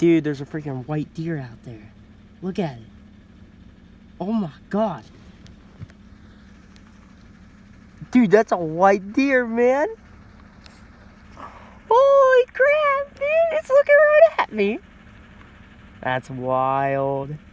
Dude, there's a freaking white deer out there. Look at it. Oh my god. Dude, that's a white deer, man. Holy crap, dude. It's looking right at me. That's wild.